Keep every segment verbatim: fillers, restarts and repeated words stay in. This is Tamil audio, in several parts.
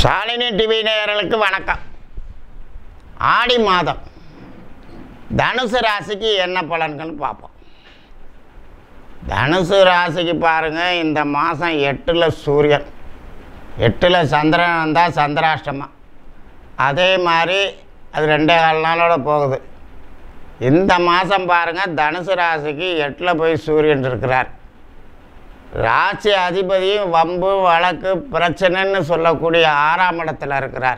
ஷாலினி டிவி நேயர்களுக்கு வணக்கம். ஆடி மாதம் தனுசு ராசிக்கு என்ன பலன்கள் பார்ப்போம். தனுசு ராசிக்கு பாருங்கள், இந்த மாதம் எட்டில் சூரியன், எட்டில் சந்திரன் வந்தால் சந்திராஷ்டமம். அதே மாதிரி அது ரெண்டே கால் நாளோட போகுது. இந்த மாதம் பாருங்கள், தனுசு ராசிக்கு எட்டில் போய் சூரியன் இருக்கிறார். ராசி அதிபதியும் வம்பு வழக்கு பிரச்சனைன்னு சொல்லக்கூடிய ஆறாம் இடத்துல இருக்கிறார்.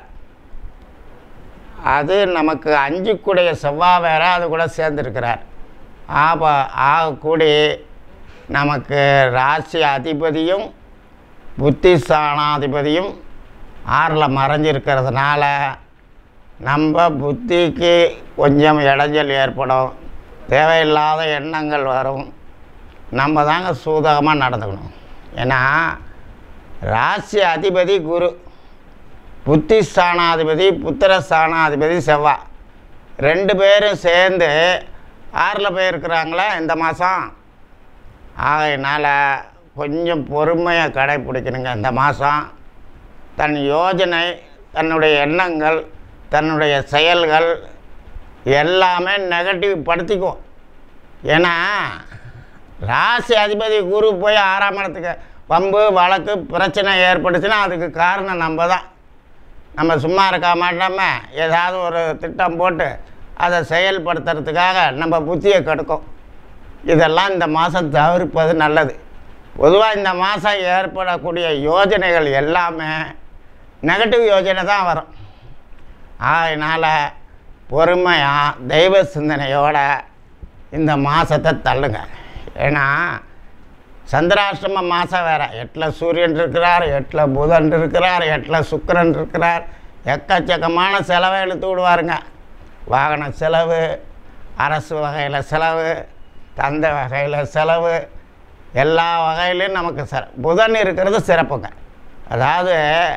அது நமக்கு அஞ்சுக்குடைய செவ்வாய் வேற அது கூட சேர்ந்துருக்கிறார். ஆப ஆகக்கூடி நமக்கு ராசி அதிபதியும் புத்திஸ்தானாதிபதியும் ஆறில் மறைஞ்சிருக்கிறதுனால நம்ம புத்திக்கு கொஞ்சம் இடைஞ்சல் ஏற்படும், தேவையில்லாத எண்ணங்கள் வரும். நம்ம தாங்க சூதகமாக நடந்துக்கணும். ஏன்னா ராசி அதிபதி குரு, புத்திஸ்தானாதிபதி புத்திரஸ்தானாதிபதி செவ்வாய், ரெண்டு பேரும் சேர்ந்து ஆறில் போயிருக்கிறாங்களே இந்த மாதம். ஆகையினால் கொஞ்சம் பொறுமையை கடைப்பிடிக்கணுங்க. இந்த மாதம் தன் யோஜனை, தன்னுடைய எண்ணங்கள், தன்னுடைய செயல்கள் எல்லாமே நெகட்டிவ் படுத்திக்குவோம். ஏன்னா ராசி அதிபதி குரு போய் ஆறாம் இடத்துக்கு வம்பு வழக்கு பிரச்சனை ஏற்பட்டுச்சுன்னா அதுக்கு காரணம் நம்ம தான். நம்ம சும்மா இருக்க மாட்டோமே, ஏதாவது ஒரு திட்டம் போட்டு அதை செயல்படுத்துறதுக்காக நம்ம புத்தியை கெடுக்கும். இதெல்லாம் இந்த மாதம் தவிர்ப்பது நல்லது. பொதுவாக இந்த மாதம் ஏற்படக்கூடிய யோஜனைகள் எல்லாமே நெகட்டிவ் யோஜனை தான் வரும். அதனால் பொறுமையாக தெய்வ சிந்தனையோட இந்த மாதத்தை தள்ளுங்க. ஏன்னா சந்திராஷ்டம மாதம் வேறு, எட்டில் சூரியன் இருக்கிறார், எட்டில் புதன் இருக்கிறார், எட்டில் சுக்கிரன் இருக்கிறார். எக்கச்சக்கமான செலவை இழுத்து விடுவாருங்க. வாகன செலவு, அரசு வகையில் செலவு, தந்தை வகையில் செலவு, எல்லா வகையிலையும் நமக்கு சிற புதன் இருக்கிறது சிறப்புங்க. அதாவது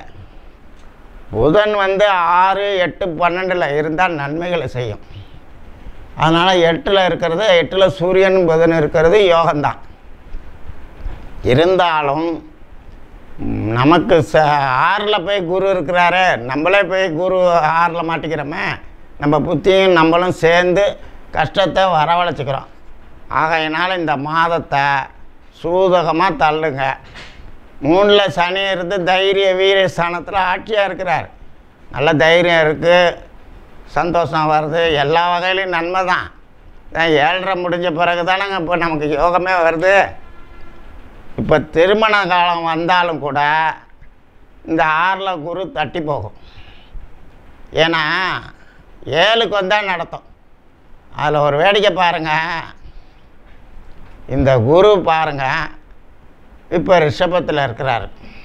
புதன் வந்து ஆறு எட்டு பன்னெண்டில் இருந்தால் நன்மைகளை செய்யும். அதனால் எட்டில் இருக்கிறது, எட்டில் சூரியன் புதன் இருக்கிறது யோகம்தான். இருந்தாலும் நமக்கு ச ஆறில் போய் குரு இருக்கிறாரு, நம்மளே போய் குரு ஆறில் மாட்டிக்கிறோமே, நம்ம புத்தியும் நம்மளும் சேர்ந்து கஷ்டத்தை வரவழைச்சிக்கிறோம். ஆகையினால் இந்த மாதத்தை சூதகமாக தள்ளுங்க. மூணில் சனி இருந்து தைரிய வீர ஸ்தானத்தில் ஆட்சியாக இருக்கிறார். நல்ல தைரியம் இருக்குது, சந்தோஷம் வருது, எல்லா வகையிலையும் நன்மை தான். ஏழரை முடிஞ்ச பிறகு தானேங்க இப்போ நமக்கு யோகமே வருது. இப்போ திருமண காலம் வந்தாலும் கூட இந்த ஆறில் குரு தட்டி போகும். ஏன்னா ஏழுக்கு வந்தால் நடத்தும். அதில் ஒரு வேடிக்கை பாருங்கள், இந்த குரு பாருங்கள் இப்போ ரிஷபத்தில் இருக்கிறார்.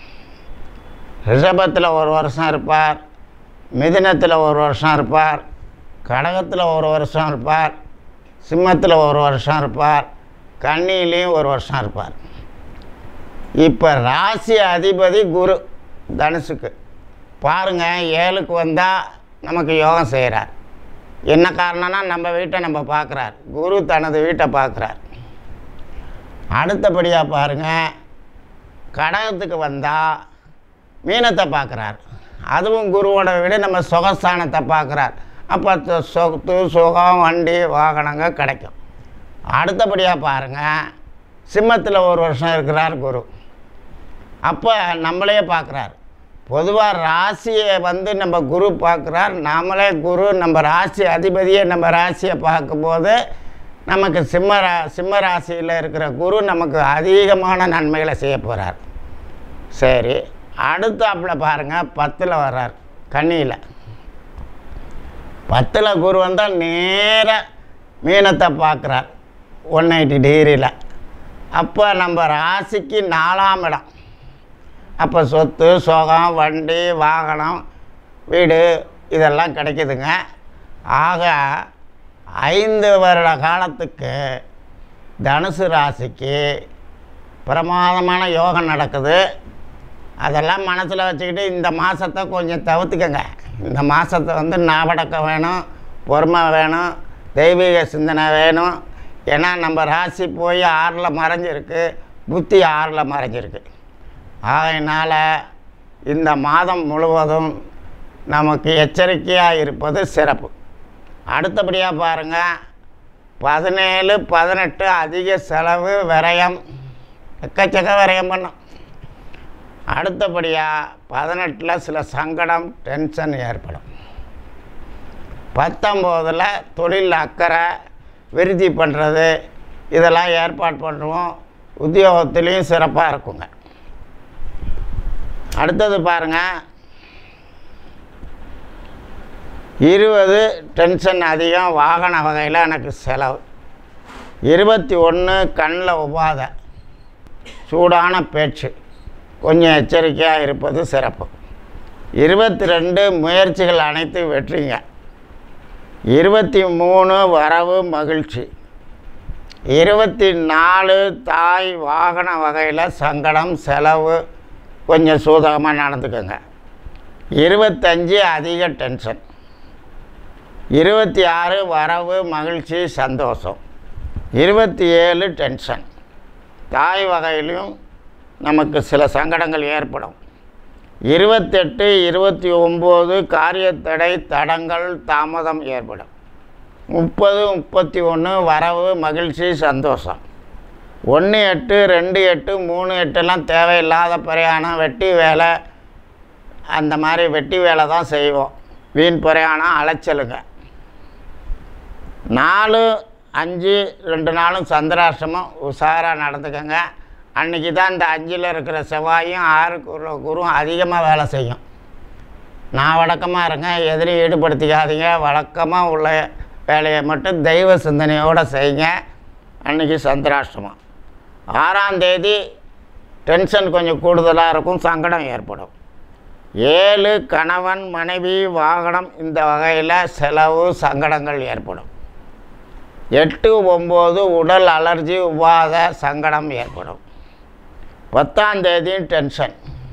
ரிஷபத்தில் ஒரு வருஷம் இருப்பார், மிதுனத்தில் ஒரு வருஷம் இருப்பார், கடகத்தில் ஒரு வருஷம் இருப்பார், சிம்மத்தில் ஒரு வருஷம் இருப்பார், கன்னியிலையும் ஒரு வருஷம் இருப்பார். இப்போ ராசி அதிபதி குரு தனுசுக்கு பாருங்கள், ஏழுக்கு வந்தால் நமக்கு யோகம் செய்கிறார். என்ன காரணம்னா நம்ம வீட்டை நம்ம பார்க்குறார், குரு தனது வீட்டை பார்க்குறார். அடுத்தபடியாக பாருங்கள், கடகத்துக்கு வந்தால் மீனத்தை பார்க்குறார். அதுவும் குருவோட விட நம்ம சுகஸ்தானத்தை பார்க்குறார். அப்போ சொத்து சுகம் வண்டி வாகனங்கள் கிடைக்கும். அடுத்தபடியாக பாருங்கள், சிம்மத்தில் ஒரு வருஷம் இருக்கிறார் குரு. அப்போ நம்மளே பார்க்குறார். பொதுவாக ராசியை வந்து நம்ம குரு பார்க்குறார், நாமளே குரு நம்ம ராசி அதிபதியை நம்ம ராசியை பார்க்கும்போது நமக்கு சிம்ம ரா சிம்ம ராசியில் இருக்கிற குரு நமக்கு அதிகமான நன்மைகளை செய்ய போகிறார். சரி, அடுத்தாப்பில் பாருங்கள், பத்தில் வர்றார் கன்னியில். பத்தில் குரு வந்தால் நேராக மீனத்தை பார்க்குறார் ஒன் எயிட்டி டிகிரியில். அப்போ நம்ம ராசிக்கு நாலாம் இடம். அப்போ சொத்து சுகம் வண்டி வாகனம் வீடு இதெல்லாம் கிடைக்குதுங்க. ஆக ஐந்து வருட காலத்துக்கு தனுசு ராசிக்கு பிரமாதமான யோகம் நடக்குது. அதெல்லாம் மனசில் வச்சுக்கிட்டு இந்த மாதத்தை கொஞ்சம் தவிர்த்துக்கங்க. இந்த மாதத்தை வந்து ஞாபகம் வேணும், பொறுமை வேணும், தெய்வீக சிந்தனை வேணும். ஏன்னா நம்ம ராசி போய் ஆறில் மறைஞ்சிருக்கு, புத்தி ஆறில் மறைஞ்சிருக்கு. அதனால் இந்த மாதம் முழுவதும் நமக்கு எச்சரிக்கையாக இருப்பது சிறப்பு. அடுத்தபடியாக பாருங்கள், பதினேழு பதினெட்டு அதிக செலவு விரயம், எக்கச்சக்க விரயம் பண்ணும். அடுத்தபடியாக பதினெட்டில் சில சங்கடம் டென்ஷன் ஏற்படும். பத்தொம்போதில் தொழில் அக்கறை விருத்தி பண்ணுறது இதெல்லாம் ஏற்பாடு பண்ணுவோம். உத்தியோகத்துலேயும் சிறப்பாக இருக்குங்க. அடுத்தது பாருங்கள், இருபது டென்ஷன் அதிகம், வாகன வகையில் எனக்கு செலவு. இருபத்தி ஒன்று கண்ணில் உபாதை, சூடான பேச்சு, கொஞ்சம் எச்சரிக்கையாக இருப்பது சிறப்பு. இருபத்தி ரெண்டு முயற்சிகள் அனைத்து வெற்றிங்க. இருபத்தி மூணு வரவு மகிழ்ச்சி. இருபத்தி நாலு தாய் வாகன வகையில் சங்கடம் செலவு, கொஞ்சம் சூதகமாக நடந்துக்கோங்க. இருபத்தஞ்சி அதிக டென்ஷன். இருபத்தி ஆறு வரவு மகிழ்ச்சி சந்தோஷம். இருபத்தி ஏழு டென்ஷன், தாய் வகையிலும் நமக்கு சில சங்கடங்கள் ஏற்படும். இருபத்தெட்டு இருபத்தி ஒம்பது காரியத்தடை தடங்கள் தாமதம் ஏற்படும். முப்பது முப்பத்தி ஒன்று வரவு மகிழ்ச்சி சந்தோஷம். ஒன்று எட்டு ரெண்டு எட்டு மூணு எட்டுலாம் தேவையில்லாத பிரயாணம், வெட்டி வேலை, அந்த மாதிரி வெட்டி வேலை தான் செய்வோம். வீண் பிரயாணம், அலைச்சலுங்க. நாலு அஞ்சு ரெண்டு நாளும் சந்திராஷ்டமம், உஷாராக நடந்துக்கங்க. அன்றைக்கி தான் இந்த அஞ்சில் இருக்கிற செவ்வாயும் ஆறு குரு குருவும் அதிகமாக வேலை செய்யும். நான் வழக்கமாக இருங்க, எதிரையும் ஈடுபடுத்திக்காதீங்க. வழக்கமாக உள்ள வேலையை மட்டும் தெய்வ சிந்தனையோடு செய்யுங்க. அன்றைக்கி சந்திராஷ்டமம். ஆறாம் தேதி டென்ஷன் கொஞ்சம் கூடுதலாக இருக்கும், சங்கடம் ஏற்படும். ஏழு கணவன் மனைவி வாகனம் இந்த வகையில் செலவு சங்கடங்கள் ஏற்படும். எட்டு ஒம்பது உடல் அலர்ஜி உபாத சங்கடம் ஏற்படும். பத்தாம் தேதி டென்ஷன்.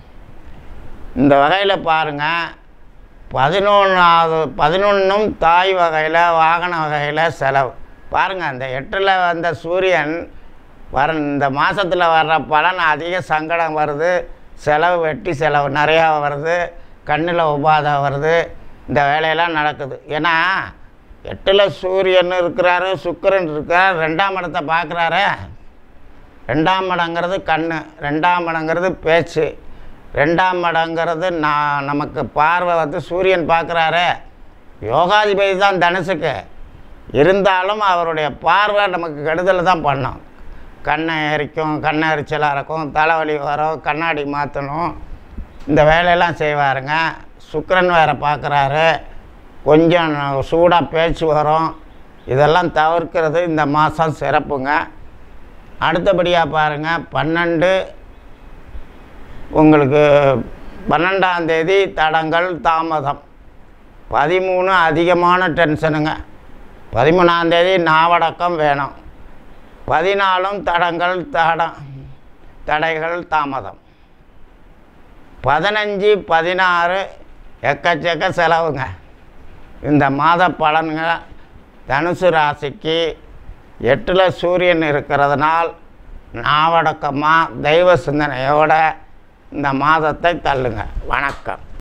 இந்த வகையில் பாருங்கள், பதினொன்றாவது பதினொன்றும் தாய் வகையில் வாகன வகையில் செலவு. பாருங்கள், அந்த எட்டில் வந்த சூரியன் வர இந்த மாதத்தில் வர்ற பலன் அதிக சங்கடம் வருது, செலவு வெட்டி செலவு நிறையா வருது, கண்ணில் உபாதை வருது. இந்த வேலையெல்லாம் நடக்குது. ஏன்னா எட்டில் சூரியன் இருக்கிறாரு, சுக்கிரன் இருக்கிறார், ரெண்டாம் இடத்தை பார்க்குறாரு. ரெண்டாம் இடங்கிறது கண், ரெண்டாம் இடங்கிறது பேச்சு, ரெண்டாம் இடங்கிறது நான் நமக்கு பார்வை வந்து சூரியன் பார்க்குறாரு. யோகாதிபதி தான் தனுசுக்கு, இருந்தாலும் அவருடைய பார்வை நமக்கு கெடுதல் தான் பண்ணோம். கண்ணை எரிக்கும், கண்ணை எரிச்சலாக இருக்கும், தலைவலி வரும், கண்ணாடி மாற்றணும், இந்த வேலையெல்லாம் செய்வாருங்க. சுக்கிரன் வேறு பார்க்குறாரு, கொஞ்சம் சூடாக பேச்சு வரும். இதெல்லாம் தவிர்க்கிறது இந்த மாதம் சிறப்புங்க. அடுத்தபடியாக பாருங்கள், பன்னெண்டு உங்களுக்கு பன்னெண்டாம் தேதி தடங்கள் தாமதம். பதிமூணு அதிகமான டென்ஷனுங்க. பதிமூணாந்தேதி நாவடக்கம் வேணும். பதினாலும் தடங்கள் தட தடைகள் தாமதம். பதினஞ்சு பதினாறு எக்கச்சக்க செலவுங்க. இந்த மாத பலன்க தனுசு ராசிக்கு எட்டில் சூரியன் இருக்கிறதுனால் நாவடக்கமாக தெய்வ சிந்தனையோடு இந்த மாதத்தை தள்ளுங்க. வணக்கம்.